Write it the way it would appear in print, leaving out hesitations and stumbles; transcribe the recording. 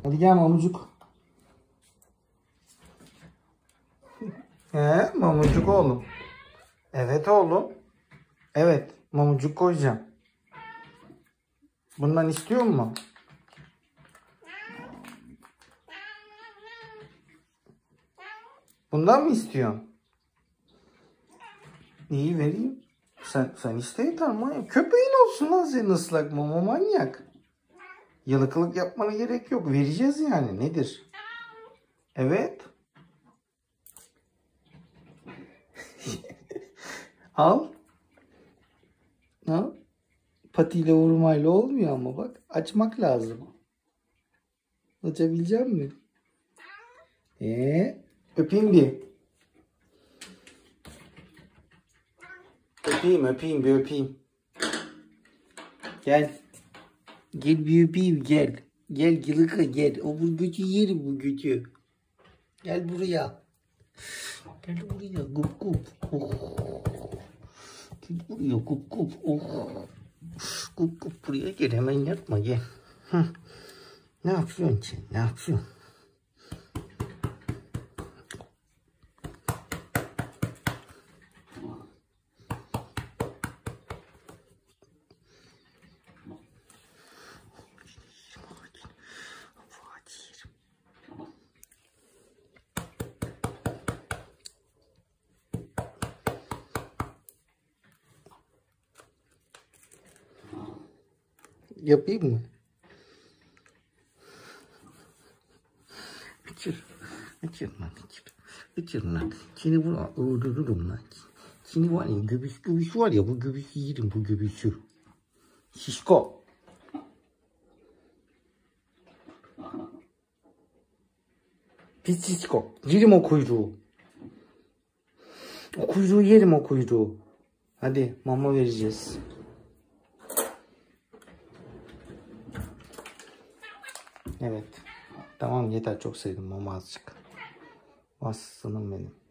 Hadi gel mamucuk. Mamucuk oğlum. Evet oğlum. Evet mamucuk koyacağım. Bundan istiyor musun? Bundan mı istiyorsun? İyi vereyim. Sen iste yeter manyak. Köpeğin olsun lan senin ıslak mama manyak. Yalıkılık yapmana gerek yok. Vereceğiz yani. Nedir? Evet. Al. Al. Patiyle vurmayla olmuyor ama bak. Açmak lazım. Açabilecek misin? Öpeyim bir. Öpeyim bir öpeyim. Gel. Gel bir öpeyim gel. Gel Gılıka gel. O bu gücü yerim bu gücü. Gel buraya. Gel buraya gup gup. Oh. Gel buraya gup gup. Oh. Gup gup buraya gel hemen yatma gel. Hı. Ne yapıyorsun sen? Ne yapıyorsun? Yapayım mı? Açır. Açır lan açır. Açır lan. Seni öldürürüm lan. Seni var ya göbüs var ya bu göbüsü yerim bu göbüsü. Şişko. Pis şişko. Yerim o kuyruğu. O kuyruğu yerim o kuyruğu. Hadi mama vereceğiz. Evet. Tamam yeter çok sevdim mama azıcık. Aslanım benim.